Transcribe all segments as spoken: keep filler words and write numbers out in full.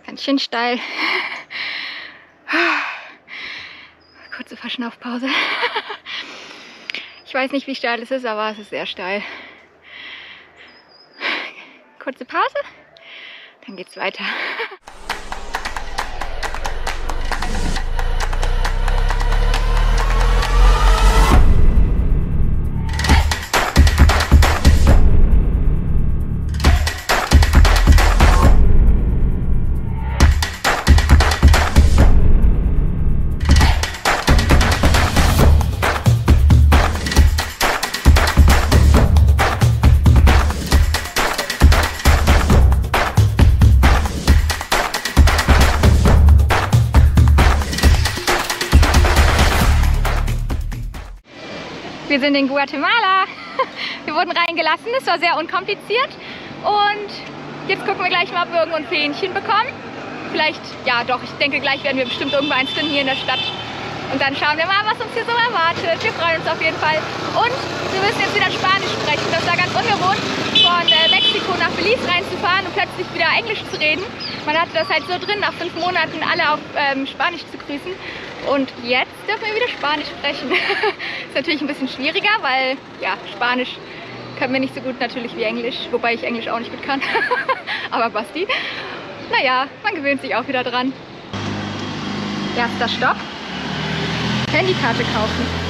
Ganz schön steil. Kurze Verschnaufpause. Ich weiß nicht, wie steil es ist, aber es ist sehr steil. Kurze Pause, dann geht's weiter. Wir sind in Guatemala. Wir wurden reingelassen, es war sehr unkompliziert. Und jetzt gucken wir gleich mal, ob wir irgendwo ein Fähnchen bekommen. Vielleicht, ja doch, ich denke gleich werden wir bestimmt irgendwo eins finden hier in der Stadt. Und dann schauen wir mal, was uns hier so erwartet. Wir freuen uns auf jeden Fall. Und wir müssen jetzt wieder Spanisch sprechen. Das war ganz ungewohnt, von äh, Mexiko nach Belize reinzufahren und plötzlich wieder Englisch zu reden. Man hatte das halt so drin, nach fünf Monaten alle auf ähm, Spanisch zu grüßen. Und jetzt dürfen wir wieder Spanisch sprechen. Ist natürlich ein bisschen schwieriger, weil ja, Spanisch können wir nicht so gut natürlich wie Englisch, wobei ich Englisch auch nicht gut kann. Aber Basti, naja, man gewöhnt sich auch wieder dran. Erster Stopp. Handykarte kaufen.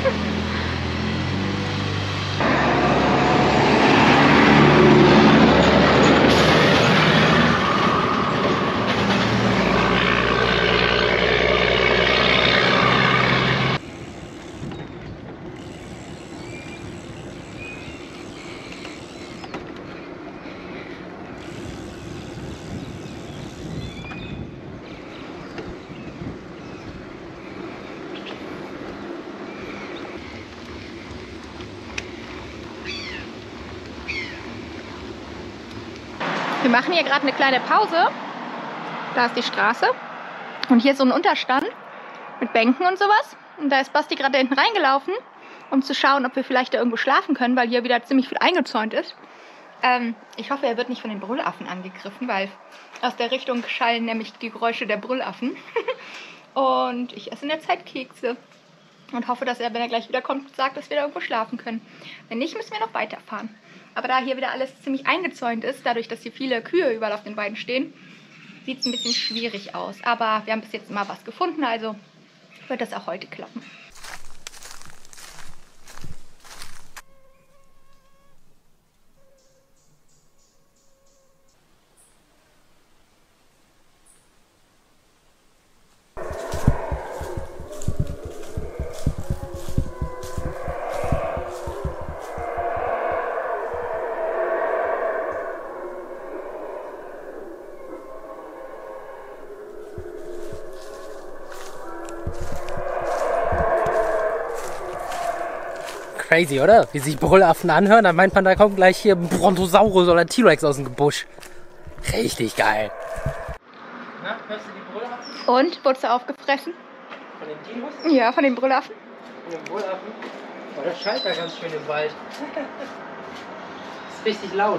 Wir machen hier gerade eine kleine Pause. Da ist die Straße. Und hier ist so ein Unterstand mit Bänken und sowas. Und da ist Basti gerade hinten reingelaufen, um zu schauen, ob wir vielleicht da irgendwo schlafen können, weil hier wieder ziemlich viel eingezäunt ist. Ähm, ich hoffe, er wird nicht von den Brüllaffen angegriffen, weil aus der Richtung schallen nämlich die Geräusche der Brüllaffen. Und ich esse in der Zeit Kekse. Und hoffe, dass er, wenn er gleich wieder kommt, sagt, dass wir da irgendwo schlafen können. Wenn nicht, müssen wir noch weiterfahren. Aber da hier wieder alles ziemlich eingezäunt ist, dadurch, dass hier viele Kühe überall auf den Weiden stehen, sieht es ein bisschen schwierig aus. Aber wir haben bis jetzt immer was gefunden, also wird das auch heute klappen. Crazy, oder? Wie sich Brüllaffen anhören, dann meint man, da kommt gleich hier ein Brontosaurus oder T-Rex aus dem Gebüsch. Richtig geil. Na, hörst du die Brüllaffen? Und? Wurdest du aufgefressen? Von den Dinos? Ja, von den Brüllaffen. Von den Brüllaffen? Oh, das schallt da ganz schön im Wald. Das ist richtig laut.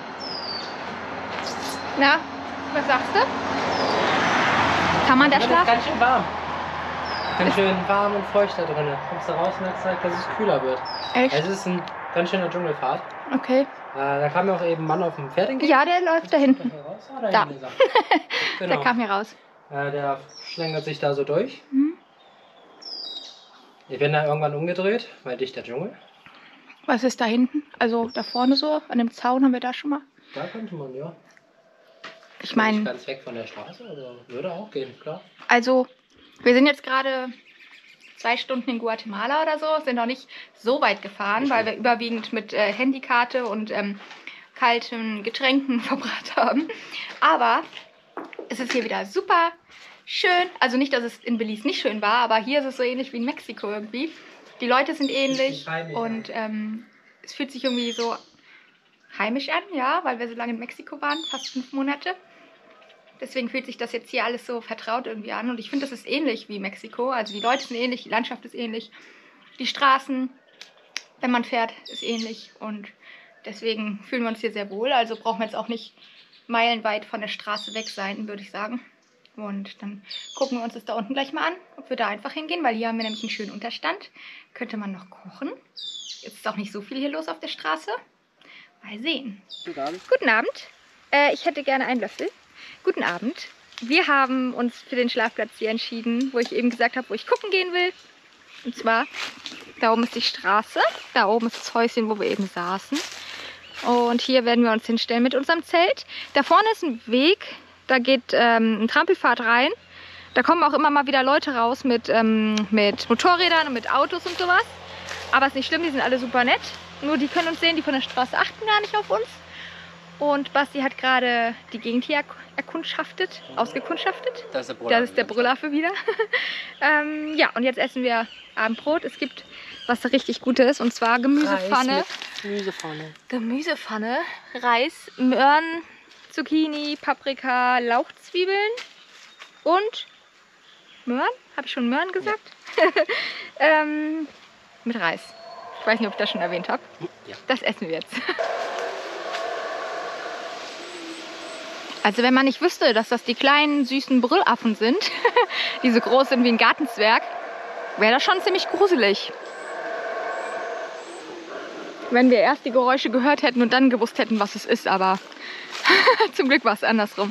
Na, was sagst du? Kann man da schlafen? Das ist ganz schön warm. Ganz schön warm und feucht da drin. Kommst du raus in der Zeit, dass es kühler wird. Echt? Es ist ein ganz schöner Dschungelfahrt. Okay. Äh, da kam ja auch eben ein Mann auf dem Pferd entgegen. Ja, der läuft da hinten. Ah, da da. hinten ist er. Genau. Der kam hier raus. Äh, der schlängelt sich da so durch. Mhm. Ich bin da irgendwann umgedreht, weil dicht der Dschungel. Was ist da hinten? Also da vorne so, an dem Zaun haben wir da schon mal. Da könnte man, ja. Ich meine... Nicht ganz weg von der Straße, aber würde auch gehen, klar. Also, wir sind jetzt gerade zwei Stunden in Guatemala oder so, sind noch nicht so weit gefahren, weil wir überwiegend mit äh, Handykarte und ähm, kalten Getränken verbracht haben. Aber es ist hier wieder super schön. Also nicht, dass es in Belize nicht schön war, aber hier ist es so ähnlich wie in Mexiko irgendwie. Die Leute sind ähnlich und ähm, es fühlt sich irgendwie so heimisch an, ja, weil wir so lange in Mexiko waren, fast fünf Monate. Deswegen fühlt sich das jetzt hier alles so vertraut irgendwie an. Und ich finde, das ist ähnlich wie Mexiko. Also die Leute sind ähnlich, die Landschaft ist ähnlich. Die Straßen, wenn man fährt, ist ähnlich. Und deswegen fühlen wir uns hier sehr wohl. Also brauchen wir jetzt auch nicht meilenweit von der Straße weg sein, würde ich sagen. Und dann gucken wir uns das da unten gleich mal an, ob wir da einfach hingehen, weil hier haben wir nämlich einen schönen Unterstand. Könnte man noch kochen. Jetzt ist auch nicht so viel hier los auf der Straße. Mal sehen. Guten Abend. Guten Abend. Äh, ich hätte gerne einen Löffel. Guten Abend. Wir haben uns für den Schlafplatz hier entschieden, wo ich eben gesagt habe, wo ich gucken gehen will. Und zwar, da oben ist die Straße, da oben ist das Häuschen, wo wir eben saßen. Und hier werden wir uns hinstellen mit unserem Zelt. Da vorne ist ein Weg, da geht ähm, ein Trampelpfad rein. Da kommen auch immer mal wieder Leute raus mit, ähm, mit Motorrädern und mit Autos und sowas. Aber ist nicht schlimm, die sind alle super nett. Nur die können uns sehen, die von der Straße achten gar nicht auf uns. Und Basti hat gerade die Gegend hier erkundschaftet, ausgekundschaftet. Das ist der Brüllaffe. Das ist der Brüllaffe wieder. ähm, ja, und jetzt essen wir Abendbrot. Es gibt was richtig Gutes, und zwar Gemüsepfanne. Reis mit Gemüsepfanne. Gemüsepfanne, Reis, Möhren, Zucchini, Paprika, Lauchzwiebeln und Möhren. Habe ich schon Möhren gesagt? Ja. ähm, mit Reis. Ich weiß nicht, ob ich das schon erwähnt habe. Ja. Das essen wir jetzt. Also wenn man nicht wüsste, dass das die kleinen, süßen Brüllaffen sind, die so groß sind wie ein Gartenzwerg, wäre das schon ziemlich gruselig. Wenn wir erst die Geräusche gehört hätten und dann gewusst hätten, was es ist, aber zum Glück war es andersrum.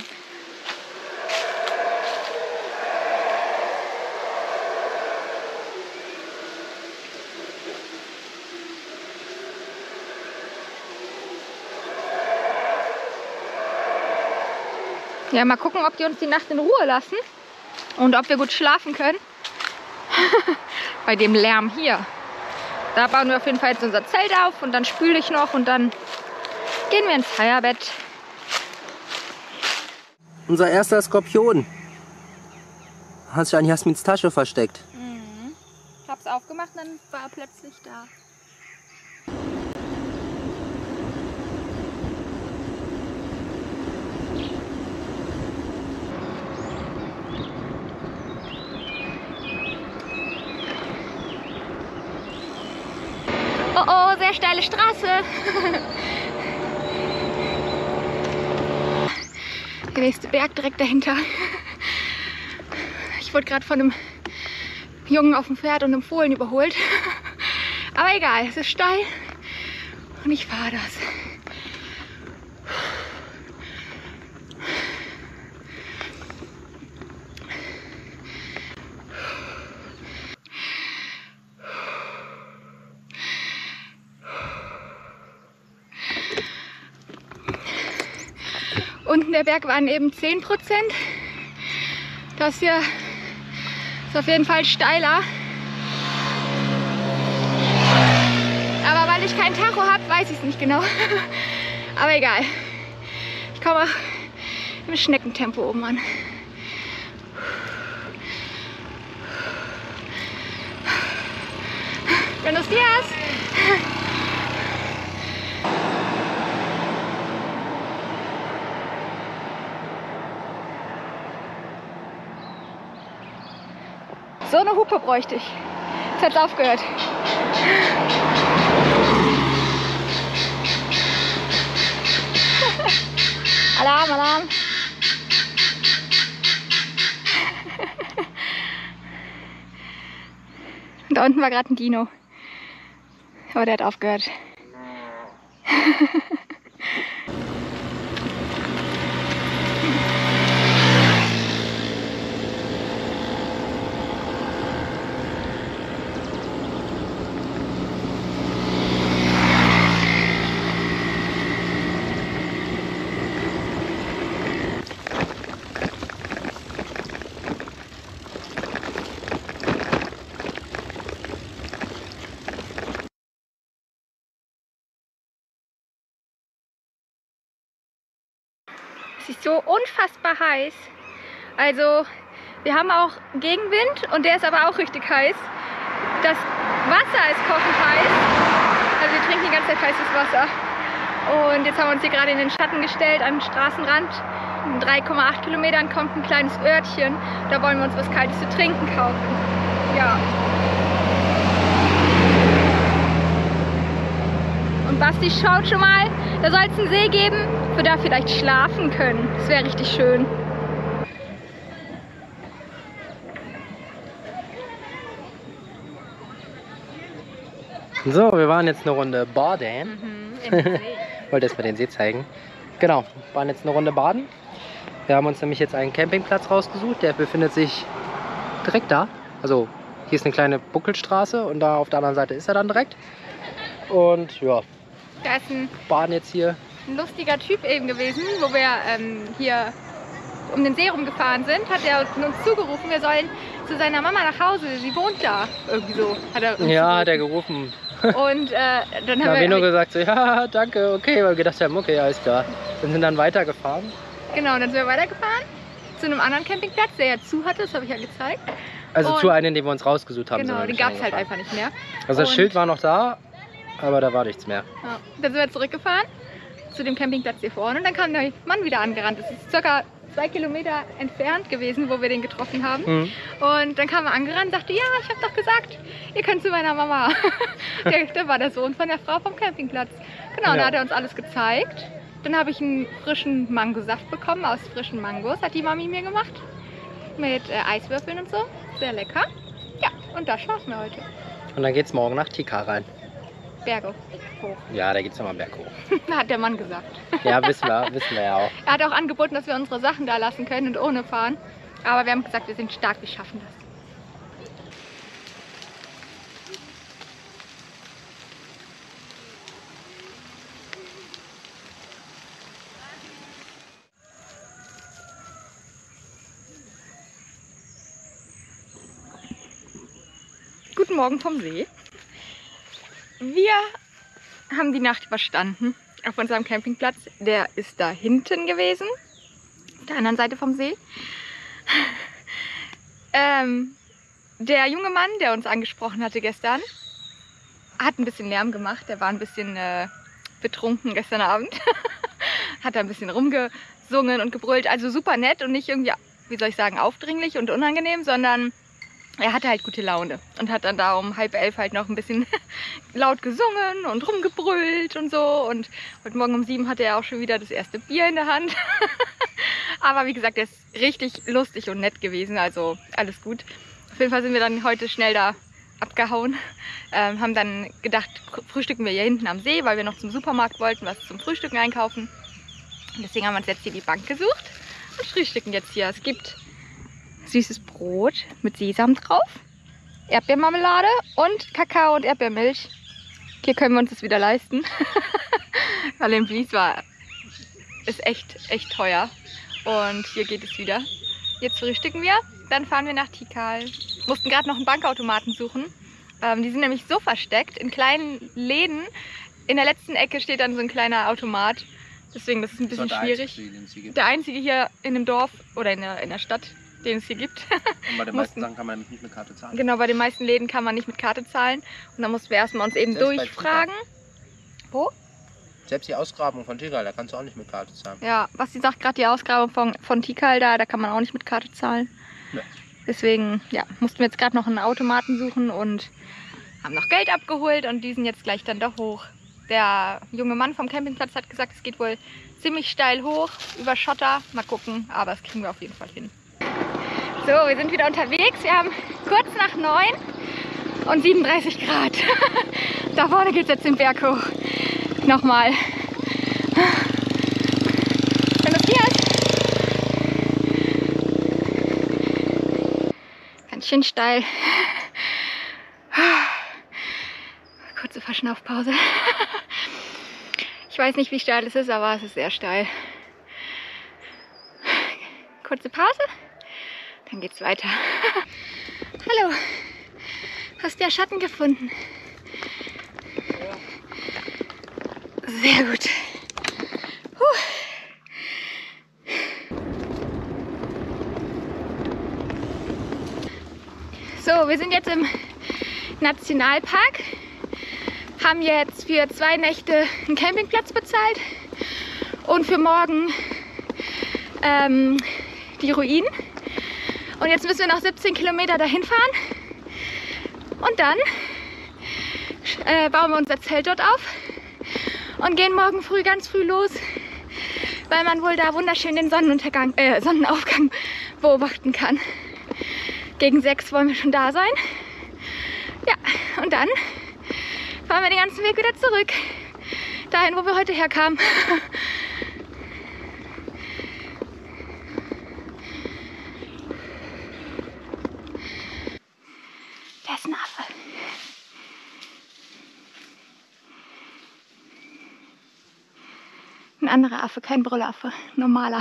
Ja, mal gucken, ob die uns die Nacht in Ruhe lassen und ob wir gut schlafen können. Bei dem Lärm hier. Da bauen wir auf jeden Fall jetzt unser Zelt auf und dann spüle ich noch und dann gehen wir ins Feierbett. Unser erster Skorpion hat sich an Jasmins Tasche versteckt. Mhm. Ich hab's aufgemacht und dann war er plötzlich da. Oh oh, sehr steile Straße. Der nächste Berg direkt dahinter. Ich wurde gerade von einem Jungen auf dem Pferd und einem Fohlen überholt. Aber egal, es ist steil und ich fahre das. Unten der Berg waren eben zehn Prozent. Das hier ist auf jeden Fall steiler. Aber weil ich kein Tacho habe, weiß ich es nicht genau. Aber egal. Ich komme auch im Schneckentempo oben an. Buenos dias! So eine Hupe bräuchte ich. Jetzt hat es aufgehört. Alarm, Alarm. Da unten war gerade ein Dino. Aber der hat aufgehört. Es ist so unfassbar heiß. Also wir haben auch Gegenwind und der ist aber auch richtig heiß. Das Wasser ist kochend heiß. Also wir trinken die ganze Zeit heißes Wasser. Und jetzt haben wir uns hier gerade in den Schatten gestellt, am Straßenrand. In drei Komma acht Kilometern kommt ein kleines Örtchen. Da wollen wir uns was Kaltes zu trinken kaufen. Ja. Und Basti schaut schon mal, da soll es einen See geben. wir da vielleicht schlafen können. Das wäre richtig schön. So, wir waren jetzt eine Runde baden. Mhm, in den See. Ich wollte erst mal den See zeigen. Genau, waren jetzt eine Runde baden. Wir haben uns nämlich jetzt einen Campingplatz rausgesucht. Der befindet sich direkt da. Also hier ist eine kleine Buckelstraße und da auf der anderen Seite ist er dann direkt. Und ja, Da ist ein, baden jetzt hier. ein lustiger Typ eben gewesen, wo wir ähm, hier um den See rumgefahren sind, hat er uns zugerufen, wir sollen zu seiner Mama nach Hause. Sie wohnt da. Irgendwie so hat er uns Ja, hat er gerufen. gerufen. Und äh, dann Da haben haben wir nur wir... gesagt, so, ja, danke, okay, weil wir gedacht haben, okay, alles klar. Wir sind dann weitergefahren. Genau, dann sind wir weitergefahren zu einem anderen Campingplatz, der ja zu hatte, das habe ich ja gezeigt. Also Und- zu einem, den wir uns rausgesucht haben. Genau, sind wir den nicht gab es halt reingefahren. einfach nicht mehr. Also das Und- Schild war noch da, aber da war nichts mehr. Ja. Dann sind wir zurückgefahren zu dem Campingplatz hier vorne und dann kam der Mann wieder angerannt. Das ist circa zwei Kilometer entfernt gewesen, wo wir den getroffen haben. Mhm. Und dann kam er angerannt und sagte, ja, ich habe doch gesagt, ihr könnt zu meiner Mama. der, der war der Sohn von der Frau vom Campingplatz. Genau, und Ja. da hat er uns alles gezeigt. Dann habe ich einen frischen Mangosaft bekommen aus frischen Mangos, hat die Mami mir gemacht. Mit äh, Eiswürfeln und so. Sehr lecker. Ja, und da schlafen wir heute. Und dann geht's morgen nach Tikal rein. Berge hoch. Ja, da geht's nochmal berg hoch. Hat der Mann gesagt. Ja, wissen wir, wissen wir ja auch. Er hat auch angeboten, dass wir unsere Sachen da lassen können und ohne fahren. Aber wir haben gesagt, wir sind stark, wir schaffen das. Guten Morgen vom See. Wir haben die Nacht überstanden auf unserem Campingplatz. Der ist da hinten gewesen, auf der anderen Seite vom See. Ähm, der junge Mann, der uns angesprochen hatte gestern, hat ein bisschen Lärm gemacht. Der war ein bisschen äh, betrunken gestern Abend. Hat da ein bisschen rumgesungen und gebrüllt. Also super nett und nicht irgendwie, wie soll ich sagen, aufdringlich und unangenehm, sondern er hatte halt gute Laune und hat dann da um halb elf halt noch ein bisschen laut gesungen und rumgebrüllt und so. Und heute Morgen um sieben hatte er auch schon wieder das erste Bier in der Hand. Aber wie gesagt, er ist richtig lustig und nett gewesen, also alles gut. Auf jeden Fall sind wir dann heute schnell da abgehauen. Ähm, haben dann gedacht, frühstücken wir hier hinten am See, weil wir noch zum Supermarkt wollten, was zum Frühstücken einkaufen. Und deswegen haben wir uns jetzt hier die Bank gesucht und frühstücken jetzt hier. Es gibt süßes Brot mit Sesam drauf, Erdbeermarmelade und Kakao und Erdbeermilch. Hier können wir uns das wieder leisten, weil in Vlies war ist echt, echt teuer. Und hier geht es wieder. Jetzt frühstücken wir, dann fahren wir nach Tikal. Mussten gerade noch einen Bankautomaten suchen. Ähm, die sind nämlich so versteckt in kleinen Läden. In der letzten Ecke steht dann so ein kleiner Automat. Deswegen, das ist ein bisschen schwierig. Der einzige hier in dem Dorf oder in der, in der Stadt, den es hier gibt. Und bei den Mussten- meisten Sachen kann man nämlich nicht mit Karte zahlen. Genau, bei den meisten Läden kann man nicht mit Karte zahlen. Und dann mussten wir erstmal uns eben Selbst bei durchfragen. Wo? Selbst die Ausgrabung von Tikal, da kannst du auch nicht mit Karte zahlen. Ja, was sie sagt, gerade die Ausgrabung von, von Tikal da, da kann man auch nicht mit Karte zahlen. Ja. Deswegen, ja, mussten wir jetzt gerade noch einen Automaten suchen und haben noch Geld abgeholt und die sind jetzt gleich dann doch hoch. Der junge Mann vom Campingplatz hat gesagt, es geht wohl ziemlich steil hoch, über Schotter. Mal gucken, aber das kriegen wir auf jeden Fall hin. So, wir sind wieder unterwegs. Wir haben kurz nach neun und siebenunddreißig Grad. Da vorne geht es jetzt den Berg hoch. Nochmal. Wenn das hier ist. Ganz schön steil. Kurze Verschnaufpause. Ich weiß nicht, wie steil es ist, aber es ist sehr steil. Kurze Pause, dann geht's weiter. Hallo, hast du ja Schatten gefunden? Sehr gut. Puh. So, wir sind jetzt im Nationalpark. Haben jetzt für zwei Nächte einen Campingplatz bezahlt und für morgen ähm, die Ruinen. Und jetzt müssen wir noch siebzehn Kilometer dahin fahren und dann äh, bauen wir unser Zelt dort auf und gehen morgen früh ganz früh los weil man wohl da wunderschön den Sonnenuntergang, äh, Sonnenaufgang beobachten kann. Gegen sechs wollen wir schon da sein. Ja, und dann fahren wir den ganzen Weg wieder zurück. Dahin, wo wir heute herkamen. Da ist ein Affe. Ein anderer Affe, kein Brüllaffe, normaler.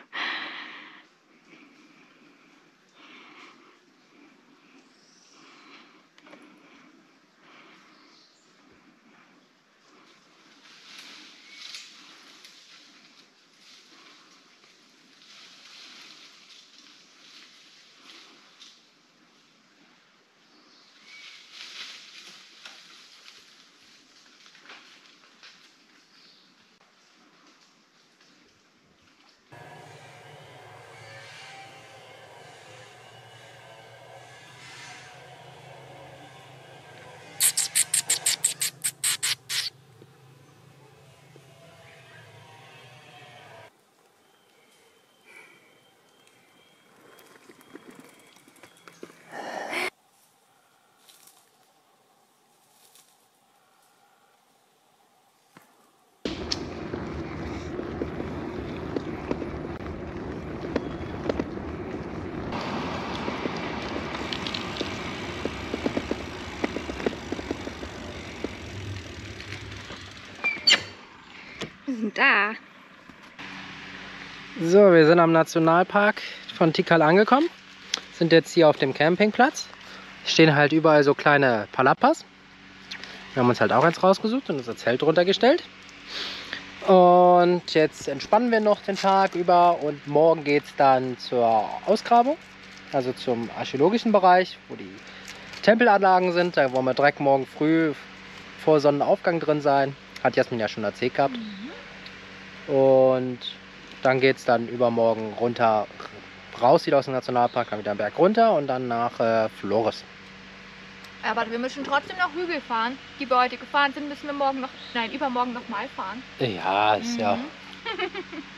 Wir sind da. So, wir sind am Nationalpark von Tikal angekommen. Sind jetzt hier auf dem Campingplatz. Stehen halt überall so kleine Palapas. Wir haben uns halt auch eins rausgesucht und unser Zelt drunter gestellt. Und jetzt entspannen wir noch den Tag über und morgen geht es dann zur Ausgrabung. Also zum archäologischen Bereich, wo die Tempelanlagen sind. Da wollen wir direkt morgen früh vor Sonnenaufgang drin sein. Hat Jasmin ja schon erzählt gehabt. Mhm. Und dann geht es dann übermorgen runter, raus wieder aus dem Nationalpark, dann wieder den Berg runter und dann nach äh, Flores. Aber wir müssen trotzdem noch Hügel fahren, die wir heute gefahren sind, müssen wir morgen noch, nein, übermorgen noch mal fahren. Ja, ist mhm. ja